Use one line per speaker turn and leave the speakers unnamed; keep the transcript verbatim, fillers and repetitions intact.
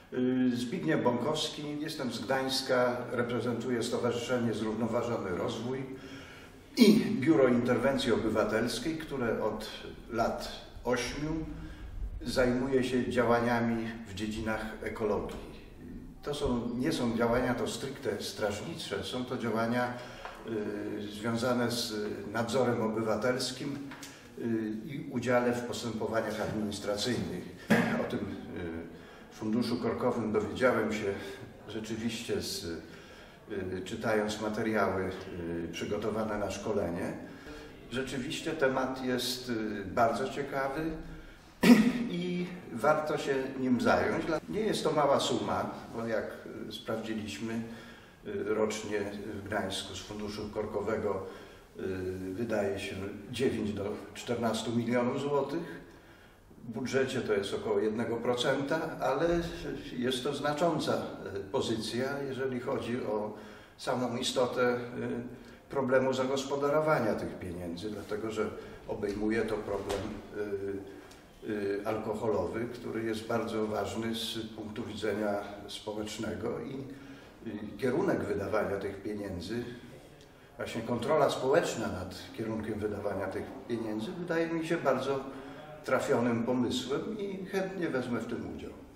Zbigniew Bąkowski, jestem z Gdańska, reprezentuję Stowarzyszenie Zrównoważony Rozwój i Biuro Interwencji Obywatelskiej, które od lat ośmiu zajmuje się działaniami w dziedzinach ekologii. To są, nie są działania to stricte strażnicze, są to działania y, związane z nadzorem obywatelskim y, i udziale w postępowaniach administracyjnych. O tym y, Funduszu Korkowym dowiedziałem się rzeczywiście, z, y, czytając materiały y, przygotowane na szkolenie. Rzeczywiście temat jest y, bardzo ciekawy i warto się nim zająć. Nie jest to mała suma, bo jak sprawdziliśmy, y, rocznie w Gdańsku z Funduszu Korkowego y, wydaje się dziewięć do czternastu milionów złotych. W budżecie to jest około jednego procenta, ale jest to znacząca pozycja, jeżeli chodzi o samą istotę problemu zagospodarowania tych pieniędzy, dlatego że obejmuje to problem alkoholowy, który jest bardzo ważny z punktu widzenia społecznego i kierunek wydawania tych pieniędzy, właśnie kontrola społeczna nad kierunkiem wydawania tych pieniędzy wydaje mi się bardzo trafionym pomysłem i chętnie wezmę w tym udział.